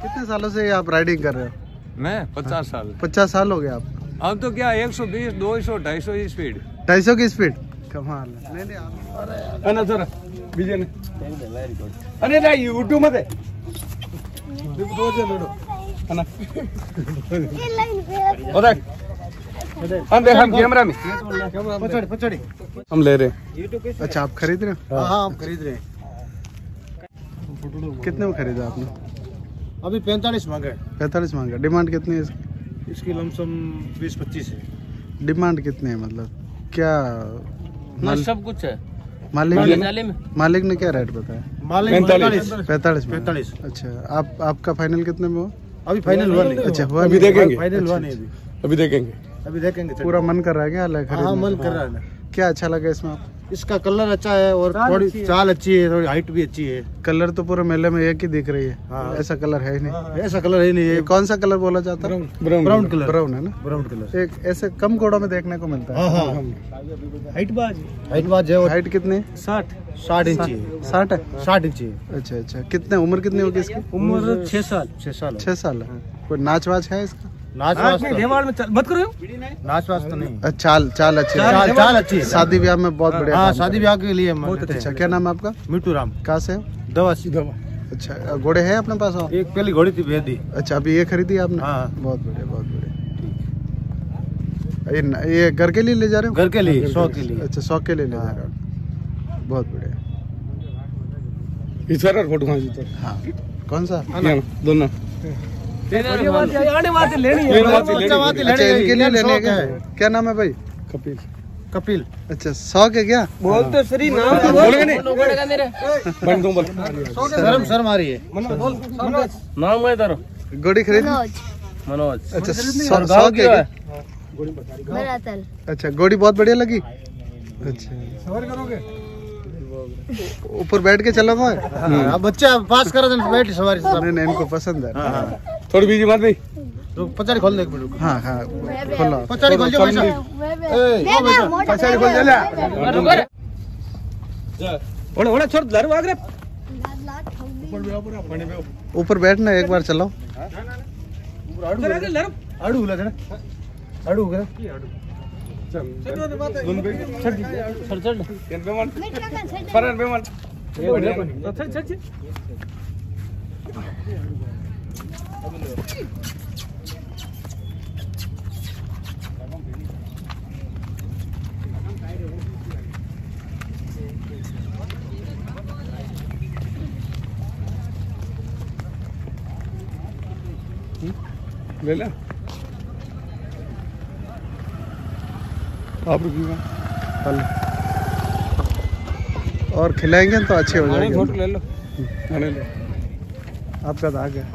कितने सालों से आप राइडिंग कर रहे हो? मैं 50 साल। 50 साल हो गए आप? अब तो क्या 120, 200, 250 की स्पीड। 250 की स्पीड, कमाल है। नहीं अरे ना यूट्यूब में कैमरा में हम ले रहे हैं। अच्छा, आप खरीद रहे हो? हाँ हम खरीद रहे हैं। कितने में खरीदा आपने? अभी 45 मांगे। 45 मांगा। डिमांड कितनी है इसकी? इसकी लमसम 20-25 है। डिमांड कितनी है, मतलब क्या? सब कुछ है। मालिक ने क्या रेट बताया? मालिक 45। अच्छा, आपका फाइनल कितने में हो? अभी फाइनल हुआ नहीं। अच्छा, हुआ अभी नहीं? देखेंगे। फाइनल हुआ नहीं अभी देखेंगे। अभी देखेंगे। पूरा मन कर रहा है क्या? हाँ मन कर रहा है। क्या अच्छा लगा इसमें आपको? इसका कलर अच्छा है और थोड़ी चाल अच्छी है, थोड़ी हाइट भी अच्छी है। कलर तो पूरे मेले में एक ही दिख रही है। हाँ। ऐसा कलर है ही नहीं। ऐसा कलर है नहीं। ये कौन सा कलर बोला जाता है? Brown colour. ब्राउन है ना? ब्राउन कलर एक ऐसे कम घोड़ों में देखने को मिलता है। हाँ। हाइट बाज है। हाइट कितनी है? 60 इंच है। 60 है? 60 इंच है। अच्छा अच्छा, कितने उम्र कितनी होगी इसकी? उम्र 6 साल। 6 साल है। कोई नाच वाच है इसका? नाच वाच मत करो। नाच वाच तो नहीं। चाल अच्छी है। चाल अच्छी है। शादी ब्याह में बहुत बढ़िया। हाँ शादी ब्याह के लिए बहुत अच्छा। क्या नाम है आपका? मिट्टू राम। कहाँ से? दवा। अच्छा, घोड़े हैं अपने पास? एक पहली घोड़ी थी भेज दी। अच्छा, अभी ये खरीदी आपने? हाँ। बहुत बढ़िया, बहुत बढ़िया। ये घर के लिए ले जा रहे हो? घर के लिए, शौक के लिए। अच्छा, शौक के लिए ले जा रहे हो। बहुत बढ़िया। फोटो हाँ, कौन सा? दोनों अच्छा, इनके लिए लेने का है। क्या नाम है भाई? कपिल। अच्छा, शौक है क्या? बोल तो सही नाम शर्म आ रही है। नाम है तारो? घोड़ी खरीद? मनोज। अच्छा, शौक है क्या? अच्छा, घोड़ी बहुत बढ़िया लगी। अच्छा, ऊपर बैठ के चला हुआ है? अब बच्चा पास करो तो बैठ सवारी। नहीं, इनको पसंद है। थोड़ी बीजी मत भाई। पचाड़ी खोल दे एक मिनट। हाँ खोलो। पचाड़ी खोल दो भाई साहब। पचाड़ी खोल ओड़ा छोड़ लर भाग रे। ऊपर बैठना, एक बार चलाओ। आड़ू उला जरा। आड़ू उला। चल ले ले आप रुकिएगा। और खिलाएंगे तो अच्छे हो जाएंगे। फोटो ले लो। आपका तो आ गया।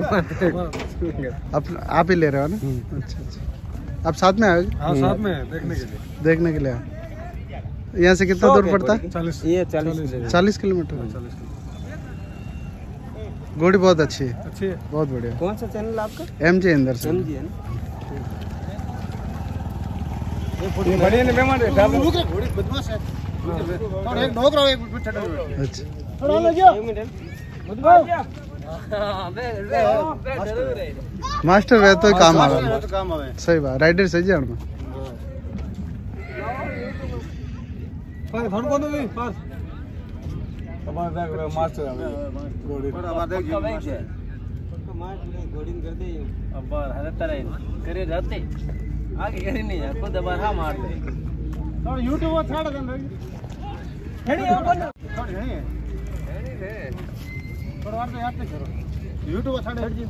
आप ही ले रहे हो ना? अच्छा, आप साथ में आए? हाँ साथ में देखने के लिए आए। यहाँ से कितना दूर पड़ता है? 40 किलोमीटर। घोड़ी बहुत अच्छी है। बहुत बढ़िया। कौन सा चैनल आपका? MJ इंदर से। बढ़िया मेहमान है। घोड़ी बदमाश है। और एक ढोक रहा है, एक मिनट। अच्छा, थोड़ा ले जाओ। मास्टर रहे तो काम आवे। तो काम आवे। सही बात, राइडर सही जान में। मास्टर करे जाते आगे करे नहीं है खुद बार मार दे थोड़ा यूट्यूब पर छाड़ दे हेडी अपन थोड़ी नहीं है हेडी रे थोड़ा और तो याद नहीं करो यूट्यूब पर छाड़ हेडी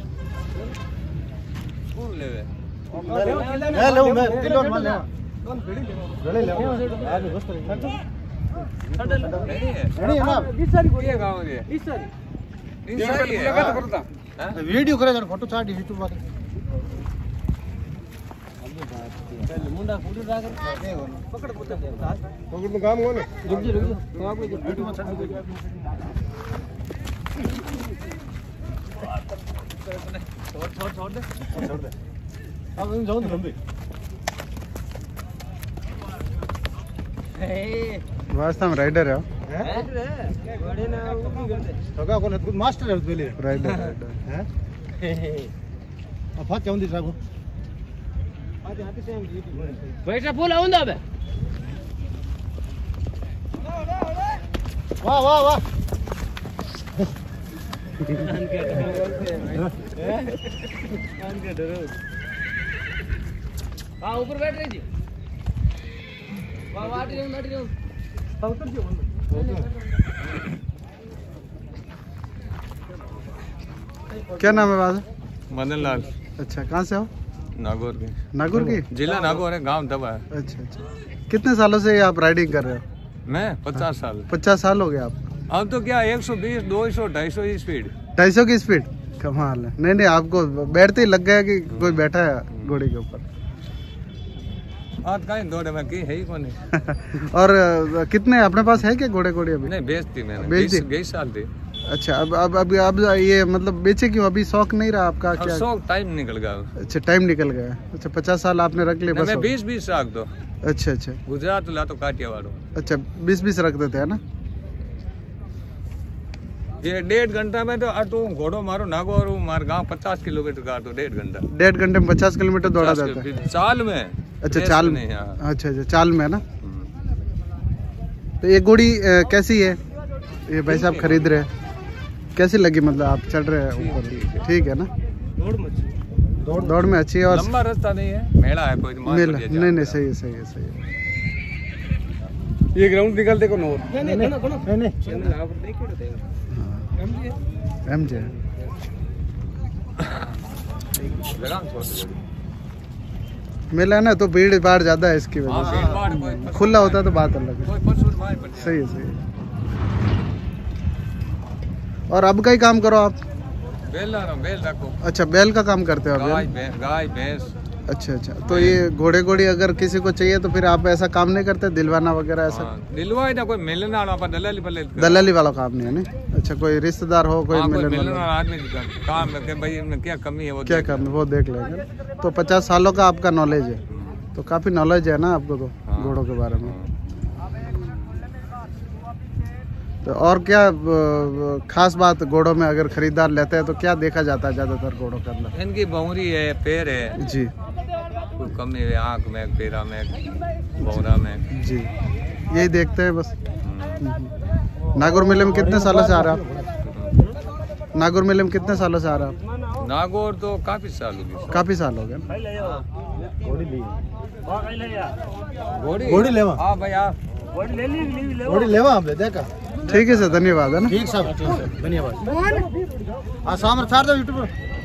कौन लेवे ले लो मैं किलो मार ले कौन फेड़ी ले ले आगे बस कर हेडी है ना 20 सारी घोड़ियां गांव रे 20 सारी वीडियो करे जरा फोटो छाड़ यूट्यूब पर मुंडा फोटो डाल पकड़ तो काम हो ना रुक जा तो आप लोग वीडियो में छाड़ दो छोड़ दे अब इन जाओ लंबी वास्तव में राइडर है। बड़े ना वो की करते तो का कौन है मास्टर है पहले राइडर हैं फट जाऊं दी साहब पैसा फुल आउंदा बे वाह वाह वाह हां ऊपर बैठ रही थी वाह वाट रही हूं उतर जो क्या नाम है बाबा? मदन लाल अच्छा, कहाँ से हो? नागौर के। नागौर की? जिला नागौर है, गांव दबा है। अच्छा अच्छा, कितने सालों से आप राइडिंग कर रहे हो? मैं 50 साल। 50 साल हो गए आप? अब तो क्या 120, 200, 250 की स्पीड। 250 की स्पीड? कमाल है। नहीं नहीं, आपको बैठते ही लग गया कि कोई बैठा है घोड़े के ऊपर। आज कहीं दौड़े में की है ही कौन है। और कितने अपने पास है क्या घोड़े घोड़े अभी? नहीं, बेचती मैंने, बेच दी? 20 साल थी। अच्छा, अब ये मतलब बेचे क्यों? अभी शौक नहीं रहा आपका क्या? शौक टाइम निकल गया। अच्छा, टाइम निकल गया। अच्छा, 50 साल आपने रख लिए बस? मैं 20 रख दो। अच्छा अच्छा गुजरात ला तो काटिया वालों। अच्छा, 20 रख देते हैं ना? ये 1.5 घंटा में तो अटू घोड़ो मारो नागौर मार गाँव 50 किलोमीटर का तो 1.5 घंटा। 1.5 घंटे में 50 किलोमीटर दौड़ा जाता है? चाल में। अच्छा, चाल में। अच्छा अच्छा, चाल में ना? तो ये घोड़ी कैसी है? ये भाई साहब खरीद रहे हैं, कैसी लगी? मतलब आप चढ़ रहे हैं ऊपर, ठीक है ना? दौड़ में अच्छी है। और लंबा रास्ता नहीं है, मेला है कोई मेला नहीं नहीं, सही है सही है सही है। ये ग्राउंड निकलते को नो एमजे मेला ना तो भीड़ भाड़ ज्यादा है इसकी वजह से। खुला होता तो बात अलग है। सही है सही है। और अब का ही काम करो आप? बेल रखो। अच्छा, बैल का काम करते हो आप? गाय भैंस। अच्छा अच्छा, तो ये घोड़े घोड़ी अगर किसी को चाहिए तो फिर आप ऐसा काम नहीं करते, दिलवाना वगैरह ऐसा? दिलवाई ना, कोई मिलने वाला पर दलाली वाला काम नहीं है ना? अच्छा, कोई रिश्तेदार हो, कोई मिलने वाला आदमी काम है भाई, इनमें क्या कमी है वो क्या काम है वो देख लेंगे। तो 50 सालों का आपका नॉलेज है, तो काफी नॉलेज है ना आपको तो घोड़ों के बारे में। तो और क्या खास बात घोड़ों में अगर खरीदार लेते हैं तो क्या देखा जाता है ज्यादातर घोड़ों के अंदर? इनकी बहुरी है, पैर है जी, कोई कमी है, आँख में, पैरा में, बहुरा में जी, यही देखते हैं बस। नागौर मेले में कितने सालों से आ रहे हैं आप? नागौर मेले में कितने सालों से आ रहे हैं आप? नागौर तो काफी साल हो गए। काफी साल हो गए। घोड़ी लेवा। हाँ भाई, आप घोड़ी लेवा हमने देखा। ठीक है सर, धन्यवाद है ना? ठीक साहब, धन्यवाद। सामने छाड़ दो यूट्यूब पर।